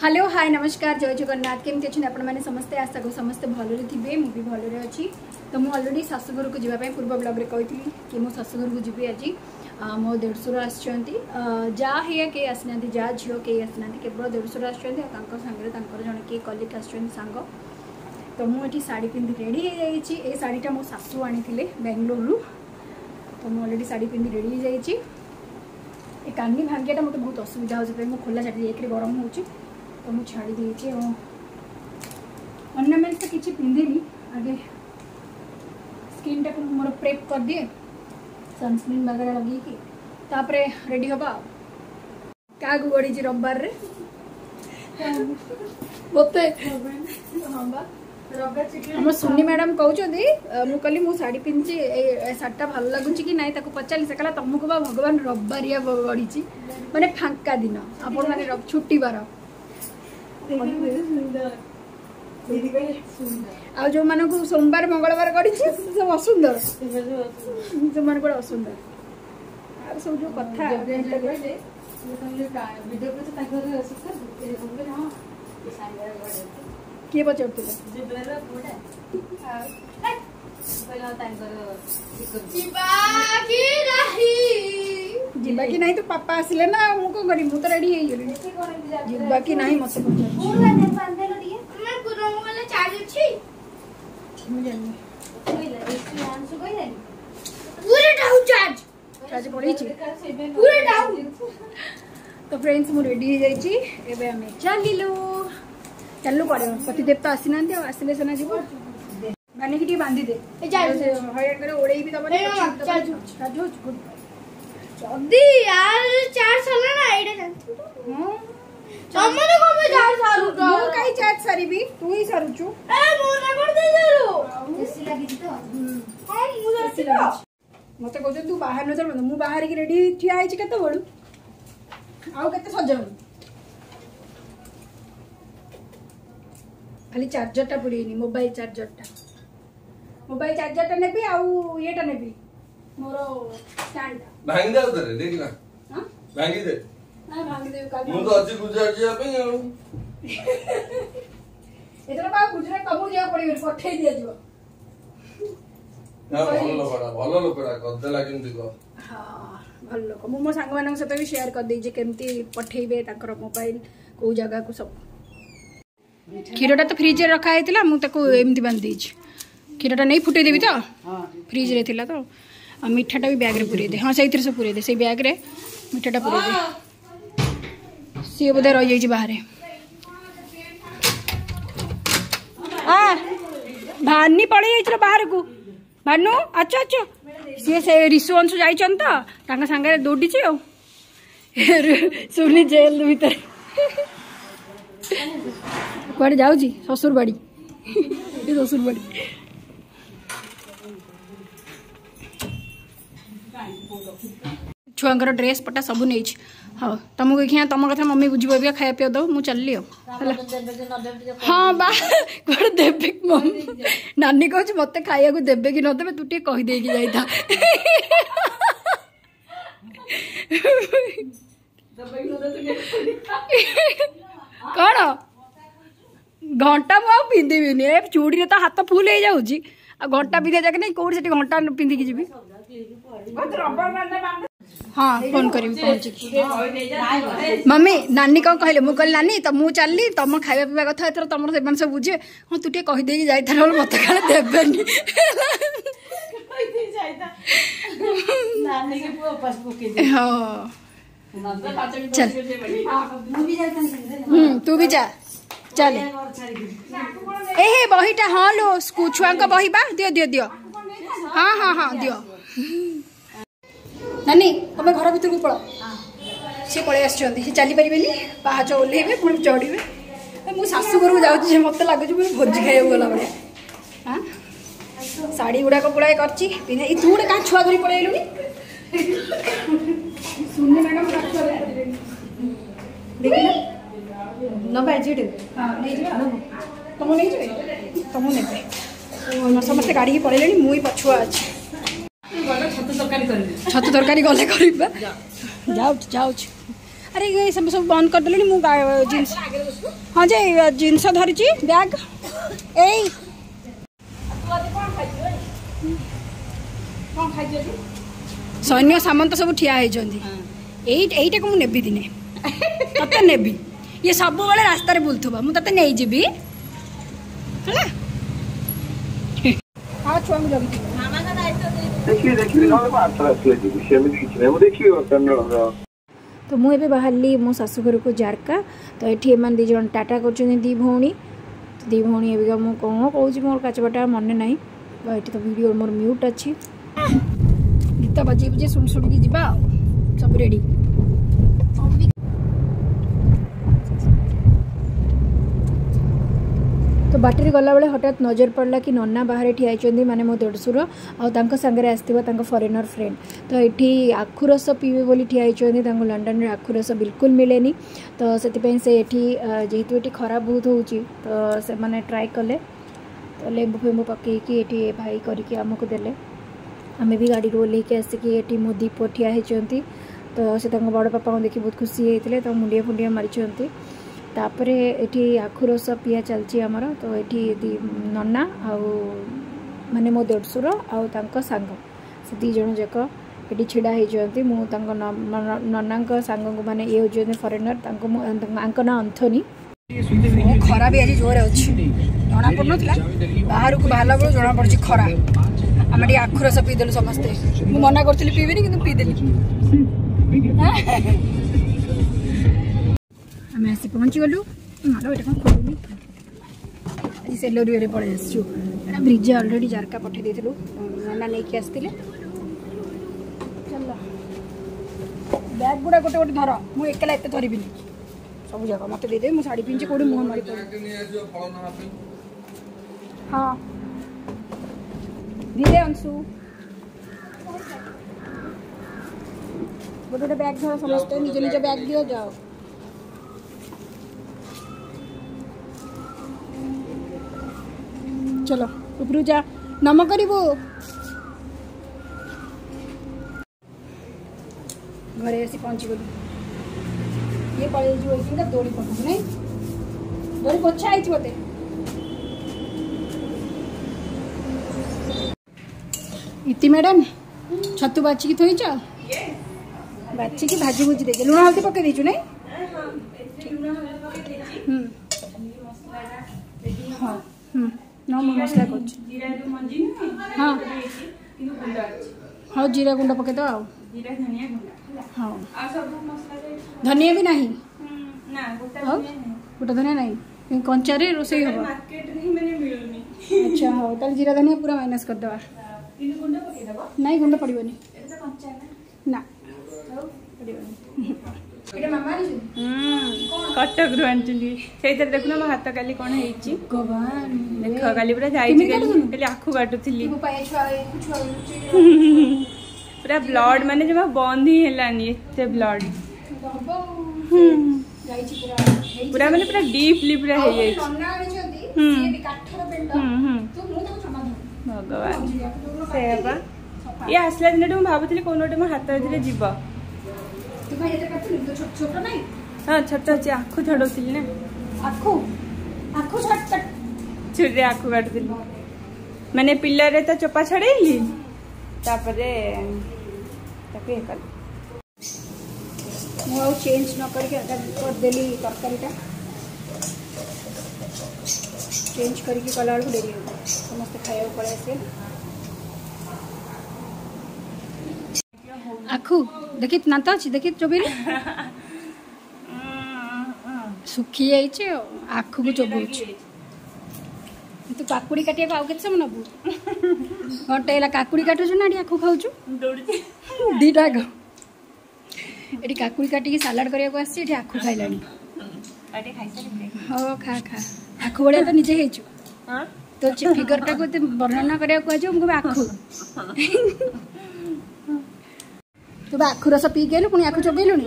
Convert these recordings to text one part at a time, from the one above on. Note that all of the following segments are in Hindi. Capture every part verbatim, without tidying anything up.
हेलो हाय नमस्कार जय जगन्नाथ केमती अच्छे आपण मैंने समस्ते आशा को समस्ते भलरे थे मुझे भलरे अच्छी तो मुझे अलरेडी शाशुघर को जावाई पूर्व ब्लॉग रे कही कि मो शाशुघर को जी आज मो देढ़शुर आसछंती जा हे के आसना जा झील के आसना केवल देढ़शुर आसछंती सांगे जन किए कलिक आसंग तो मुझे शाढ़ी पिंधि रेडी हो जाइए ये शाढ़ीटा मो शाशु आनी बेंगलोर तो मुझे अलरेडी शाढ़ी पिंधि रेडी हो जाइए ये कानी भांगियाटा मतलब बहुत असुविधा हो मुझे खोला छाड़ी एक गरम हो तो मुझे छाड़ी देती ऑर्नामेंट तो किसी पिंधेनी आगे स्किन टाक मोर प्रेप कर दिए सनस्क्रीन वगैरह लगे कि तापरे रेडी हवा क्या गड़ी रविवार रे मते हाँ बा हम सुनी मैडम कहते मुझे कहली मु शाढ़ी पिंधि शाढ़ीटा भल लगुच कि ना पचारि से कहला तुमको बा भगवान रविवारिया गढ़ी माने फांका दिन आपण मैंने छुट्टी बार आ जो मान को सोमवार मंगलवार गढ़ी सब असुंदर जो मान को असुंदर आ सब जो कथा किए पचार जीवा कि नहीं तो पापा आसिले ना मु को करी मु तो रेडी हे गेली जीवा कि नहीं मते पचार चार्ज अछि मु जानि पूरा डाउन चार्ज चार्ज पड़ी छी पूरा डाउन तो फ्रेंड्स मु रेडी हे जाई छी एबे हमें चलिलो चलू पड़े पतिदेव तो आसी ना आसिले सेना जीव गानी की बांधी दे हरियाण करे ओड़े भी तब जल्दी यार चार्ज चला ना एडे हां तमने को में चार्ज सारू तो मु काई चार्ज सारीबी तू ही सारूचू ए मु ना कर दे जरो एसी लागी तो हां मु एसी लागी मते कहते तू बाहर न चल मु बाहर की रेडी ठिया आइछ केते बडू आउ केते सजल खाली चार्जर टा पड़ेनी मोबाइल चार्जर टा मोबाइल चार्जर टा नेबी आउ येटा नेबी मोरो स्टैंड भांगी दे उधर देख ना हां भांगी दे ना भांगी दे का मु तो अच्छी गुजर जिया पे आउ एतरा बा गुजर कमु जिया पड़ी पठे दिया जीव ना भलो लोकड़ा भलो लोकड़ा कदे लागिन दिको हां भलो लोक मु मो संग मानन सते भी शेयर कर दे जे केमती पठेबे ताकर मोबाइल को जगह को सब क्षीरटा तो फ्रिज रखा है मुझे एमती बांध दी क्षीरटा नहीं फुटे देवी तो फ्रिज रे थिला तो मिठाटा भी बैग रे पूरे दे हाँ से सब पूरे दे से बैग रे मिठाटा पूरे दे सी बोधे रही जाइए बाहर हाँ भानी पड़े जाइए बाहर को भानु अच्छा अच्छा सी से ऋषु अंशु जाइछन तो सांगे दौड़ी सुनी जेल भीतर कड़े जाऊँ ससुर बाड़ी ससुर बाड़ी छुआंकर ड्रेस पटा सब नहीं हाँ तुमको देखिए तुम कथा मम्मी बुझे खाया पिया दो मुझे चलि हाँ बा कौन देवे मम्मी नानी कह मत खाया देवे कि नदेवे तू टे कहीदे जाइथा कौन घंटा मुझे पिंधि चूड़ी तो हाथ फुल हो जाऊँगी घंटा पिंधा जाके नहीं कौट से घंटा पिंधिकी जी हाँ फोन करी मम्मी नानी कौन कहले मुझे कहली नानी तो मुझे चलनी तुम खाया पीवा कथा एथर तुम से सब बुझे हाँ तू टे कहीदे जाइथा मत क्या देवेनि हाँ चल तू भी जा चल ए हे बहीटा हाँ लो छुआ बही बा दियो दियो दियो हाँ हाँ हाँ दियो नानी तुम घर भर को पड़ सी पलि आस चली पारे पाहाच ओह्लैबे पुणी चढ़े मु शाशुघर को जाऊँ मत लगुच भोजी खाइबा गला भाई हाँ शाढ़ी गुड़ाक पुलाए कर तू गोटे क्या छुआ धरी पलैलु सुनी मैडम देखना नबा जी हाँ नहीं तुम नहीं जाए तुम ने समस्त गाड़ी पलैले मुई पछुआ अच्छी छतु तरकारी गले कर जाऊ जाऊ अरे ये सब सब बंद कर देली मु जिंस हाँ जे जिनस धरी बैग ए सैन्य सामंत सब ठिया होईटा को मुझे दिने तते नेबी ये सब बेले रास्तार बुलुवा मुझे नहीं जीवी है हाँ छुआ तो मुझे बाहरली मो शाशुघर को जारका तो ये मान दी जन टाटा कर दी भौणी तो दी भौणी एबिका मु कौन कौच मोर काचबाटा मन ना ये तो वीडियो मोर म्यूट अच्छी गीत बजे बजे शुणी शुणी जा सब रेडी तो बाटर गला बेले हठात नजर पड़ला कि नन्ना बाहर ठिया माने मो देढ़सुर आंक सांगे आसो फरेनर फ्रेंड तो ये आखु रस पीबे बोली ठिया होती लंडन में आखु रस बिल्कुल मिलेनी तो से जेहेतु ये खराब बहुत हो तो से मैंने ट्राए कले तो लेंबू फेम्बू पकईकि ये भाई करके आमको देले आमे भी गाड़ी ओल्ल आसिकी ये मो दीप ठिया होती तो से बड़ पापा को देखी बहुत खुशी होते तो मुंडिया फुंडिया मारी तापर ये आखु रस पिया चलती आमर तो ये नन्ना आउ माने मो देढ़सुर आउ सांग से दी जन जाक ये छिड़ा होती मु नन्ना सांग को माने ये होती फरेनर आंक ना अंथनी खरा भी आज जोर अच्छी जना पड़ना बाहर को बाहर बेलू जना पड़ी खरा आम टे आखु रस पीदेलु समस्ते मुझे मना करी पीबेनि कि पीदेली आम आसी पहुँची गलु मारो ये कौन खोलुनी सेलरी पड़े आसचु ब्रिज अलरेडी जारका पठे देलु नाना नहीं आसते चल बैग गुड़ा गोटे गोटे धर मुझे एकला एत धरबी सब जगह मत दे मुझे शाढ़ी पिंचे कौन मुह मारी हाँ धीरे अंशु गोटे गोटे बैग धर समस्त निज निज बैग दियो जाओ चलो उपरू जा नम करू घरे आसी पहुँची गलु ये पड़े दौड़ी पकड़ नहीं दौड़ी पोछा है बोते इति मैडम छतु बाचिकी थोईच बाचिकी भाजी भुजी दे लुण हल्दी पकई देचु नहीं हाँ ना मु मसला कर हाँ हाँ जीरा गुंड पकई दो हाँ धनिया भी नहीं गोटा धनिया नहीं कंचारे रोसई हम अच्छा हाँ ताल जीरा धनिया पूरा माइनस कर दवा नहीं गुंड पड़ोनी ना कटक रु आनी से देखुना मो हाथ काली कौन देख काली पूरा जाइए आखु काटुली पूरा ब्लड माने जमा बंद ही हेलानी एते ब्लड पूरा माने पूरा डीपली पूरा हे जाई भगवान सेबा ये आसला दिन मुझे भावुली कौन गोटे मो हाथ भीतर जीव हाँ छोट अच्छे आखु छड़ौली ना आखु आखु छुरी आखु काटुली माने पिलर तो चोपा छड़ेली तापरे ताके कर मु चेंज न करके कर देली तरकारीटा चेंज करके कला बेलू डेरी हो समस्त खाया पड़े आसे आखु देखी नात अच्छी देखी चोबेरी सुखी जाइए आखु को चोबुच तू काकुड़ी काटिया आउ के समय नबू घंटे काकुड़ी काटुचु ना आखु खाऊचु दीटा ये काकुड़ी काटिकी सालाड करने आसी आखु खाइला हाँ खा खा आखु भाया तो निजे हेचु तो फिगर टाक वर्णना करने को आखु तू आखु रस पी गलु पुणी आखु चोबेलुनी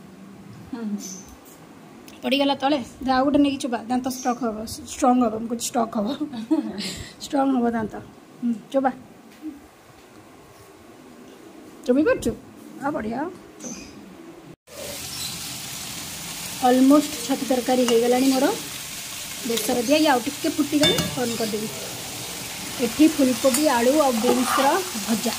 पड़गला तले आउ गोटे नहीं चोबा दांत स्ट्रक हम स्ट्रंग हम कुछ स्ट्रक हम स्ट्रंग हम दांत चोबा चोबी पार्चु आ बढ़िया ऑलमोस्ट छतु तरकारी हो गलानी मोर बेसर दिया ये आउ टिके फुटीगले बंद करदेवी। एठी फुलकोबी आलू और बीन्स भजा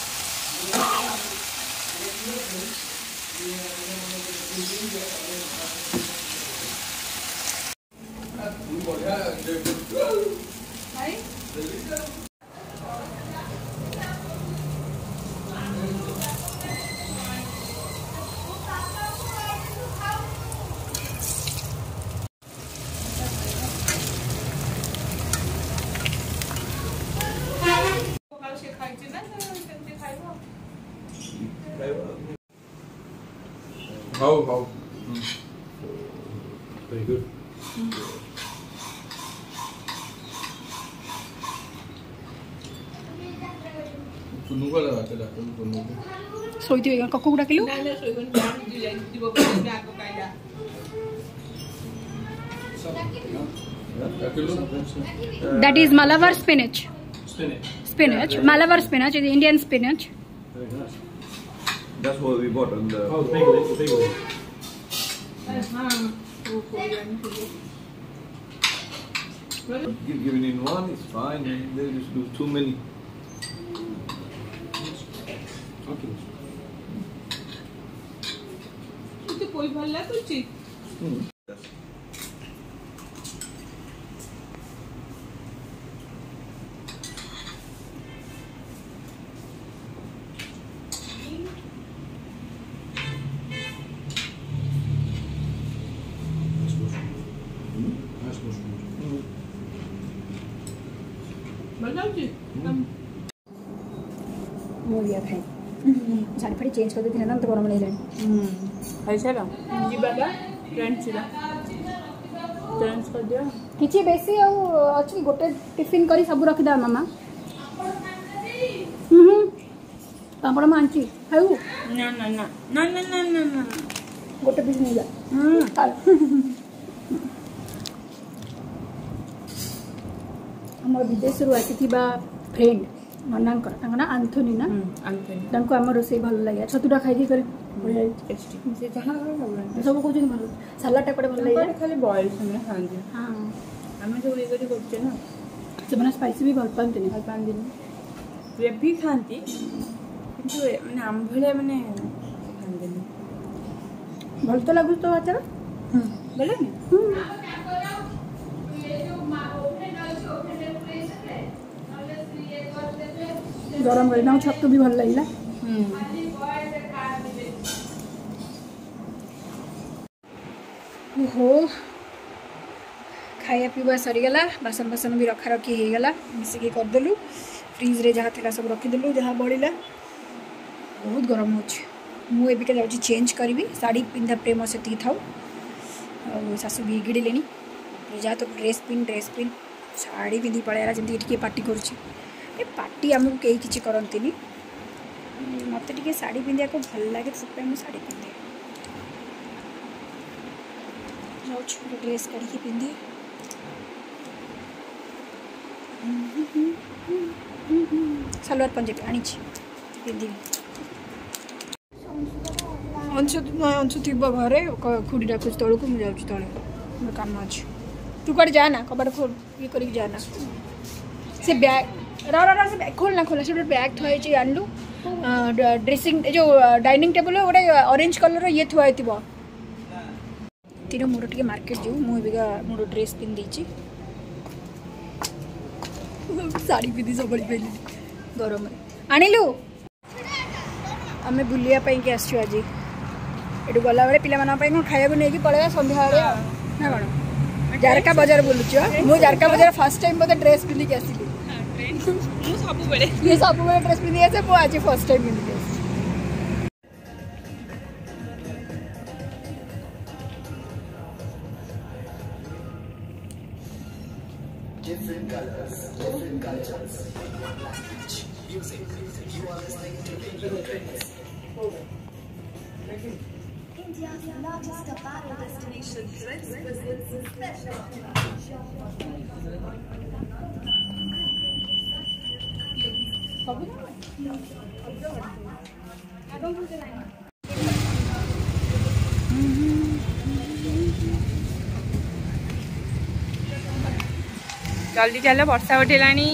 How how? Mm. Very good. Mm. सुनु को लगा चला तुम सुनु को सोईती होगा कक्को गुड़ा किलो ना ना सोईबन जान दी जाई दिबो पे आको काइला that is Malabar spinach spinach. spinach malabar spinach is Indian spinach. Very nice. That's what we bought on the. Oh, the big one, the big one. हां वो कोरियन के Give, giving in one is fine, and they just do too many. Okay. तो कोई भल्ला तो ची Hmm. Nice mushroom. भल्ला ची हम मोरिया खाई साड़ी फाड़ी चेंज कर देती ना तो गरम नहीं लेनी हम्म ऐसा ना जी बाबा फ्रेंड छिला चेंज कर दिया किछि बेसी आ अछि गोटे टिफिन करी सब रखि दा मामा हम्म पापड़ मांची खाऊ ना ना ना ना ना ना ना ना गोटे पीस नहीं जा हम्म हमर विदेश रु आसी फ्रेंड ननांकर तांका ना आंथोनी ना अंतनी तांको हमर रोसे भल लागे छतुटा खाई दी कर बढ़िया टेस्टी से जहां सब सब को जन भल सलाड टापड़े भल लागे खाली बॉयल समय खांगे हां हमें जो ये करी करते ना से बना स्पाइसी भी भल पांते नहीं हर पांच दिन ग्रेवी खांती किंतु माने आम भले माने खांगे नहीं भल तो लागु तो आचार बोले नहीं गरम गरी ना छतु भी भल लागिला ओहो खाया पीवा सरीगला बासन बासन भी रखा रखी हो गला मिसिकी करदेलु फ्रिज रे जहाँ था सब रखीदेलु जहाँ बढ़ला बहुत गरम हो मुझे जाऊँ चेंज करी साड़ी पिंधा प्रेम से था शाशु बिगिड़े जहाँ तो dress pin dress pin sari पिंधि पलैला जमी पार्टी करुच्छी पार्टी आमको कहीं किसी करती मत टे साड़ी पिंधा को भल लगे से मुझे साड़ी पिंधे जाऊँ ड्रेस काढ़ी पिंधे सलवार पंजाबी आनी पिंधि अंशु अंशु थी घरे खुड़ी डाक तौक मुझे जाऊँ तले काम अच्छे तू कड़े जाना कबाट खोल ये कर जाना से बैग रा रा से बैग खोलना खोलना से बैग थी आनलु ड्रेसिंग जो डाइनिंग टेबल गोटे ऑरेंज कलर ये थुआ तीन मोर टे मार्केट जो मुझे मोर ड्रेस पिंधि साड़ी पिंधि सब पहली गरम आणिलु आम बुलापाई आज ये गला बेले पे खाया नहीं पलैया सन्ध्या ना कौन जारका बजार बुलुच मुझे जारका बजार फर्स्ट टाइम बोधे ड्रेस पिंधिक आसली सब ड्रेस पिंधि आसे मुझे आज फर्स्ट टाइम पिंधिक आस Different colors, different cultures, language, music. You are listening to Radio Trends. India's largest apparel destination, Trends presents a special Mm-hmm. जल्दी चल वर्षा उठेलानी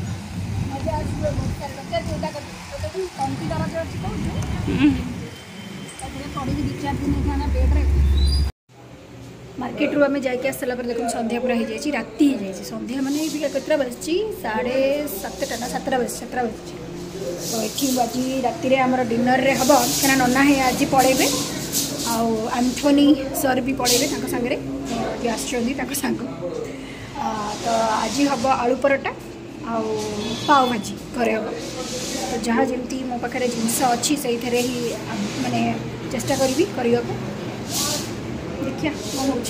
मार्केट रू आम जाकि आसला देखो सन्ध्या पूरा हो जाए राति हो जाए सन्ध्या मैंने कतटा बजची साढ़े सातटा ना सातटा बज सातटा बजची तो ये आज राति आम डिनर रे हम क्या नना है आज पड़े आउ एंथोनी सर भी पड़े सागर आसंग तो आज हम आलू परोटा आउ पाव भाजी करे हम तो जहाँ जमी मो पाखे जिनस अच्छी से ही माने चेष्टा करी करने को देखिए कौन हो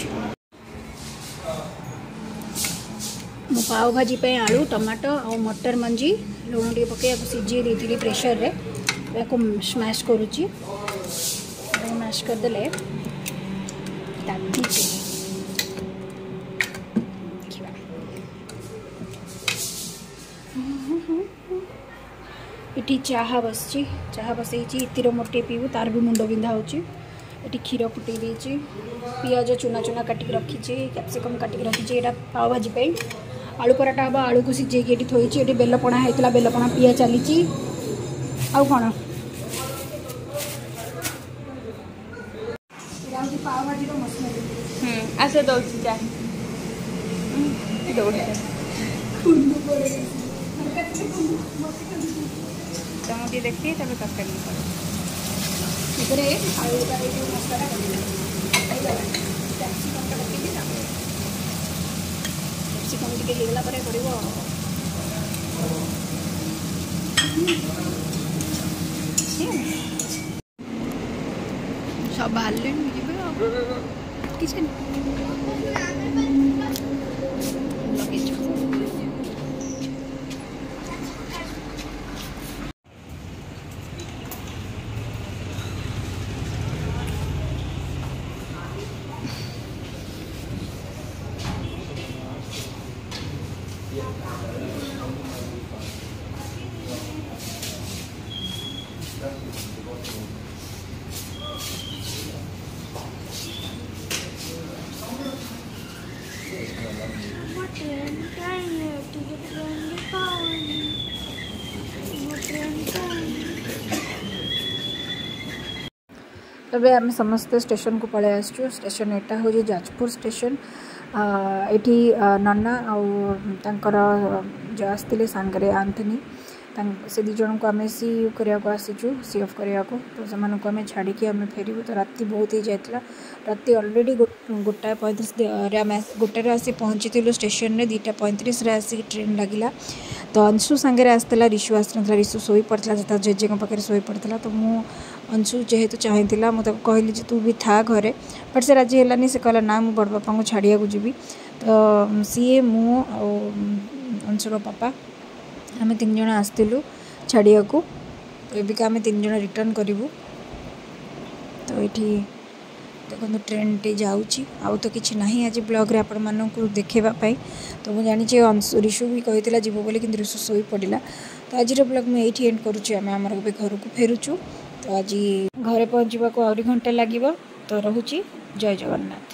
मो पाव भाजी पे आलू टमाटो और मटर मंजी लुण टे पकई सीझे देती प्रेशर रे या स्मैश करुच्ची मैश करदे ये चाहा बसची चाहा बसई इतिर मोटे पीबू तार भी मुंड बिंधा हो क्षीर फुटे देची पियाज चुना चुना काटिक रखी कैप्सिकम काटिक रखी यहाँ पाव भाजी पे आलू पराठा हम आलू को सीझे ये थोड़ी ये बेलपणा होता बेलपणा पिया चली आउ कौन पाव भाजी मसला आस दौड़ी चाहे चमकी देखिए तब तरकारी आलू का मसला कैप्सिकम टे होगा पड़ो सब बाहर किसी तबे आम समस्ते स्टेशन को पलि आसचु स्टेशन एटा हूँ जाजपुर स्टेशन एटी नन्ना आउर जो आसते सांगे आंथनी से दी जन को आम सी करने को आसीचु सी अफ करने को तो से आम छाड़ी आम फेरू तो राति बहुत ही जाता राति अलरेडी गोटाए पैंतीस गोटे आसी पहुँची स्टेशन में दुईटा पैंतीस आसिक ट्रेन लगिला तो अंशु सांगे आसला रिशु आसना रिशु शोई पड़ता जेजे पाखे शोई पड़ता तो मु अंशु जेहेतु चाहला मुझे कहली तू भी था घरे बट से राजी है से कहला ना मु बड़ बापा को छाड़िया जी तो सी मु अंशुर पापा आम तीन जन आसलु छाड़िया को तो ये आम तीन जन रिटर्न करूँ तो ये देखो ट्रेन टे जाऊँगी आउ तो किसी ना आज ब्लॉग रे आपण मानू देखेवाई तो मुझे जानी अंशु रिशु भी कही जीव बोली कि रिशु शोई पड़ा तो आज ब्लॉग मुझे ये एंड करुँच आम आम घर को फेरुचु तो आज घरे पहुँचा को आहरी घंटे लगे तो रोची जय जगन्नाथ।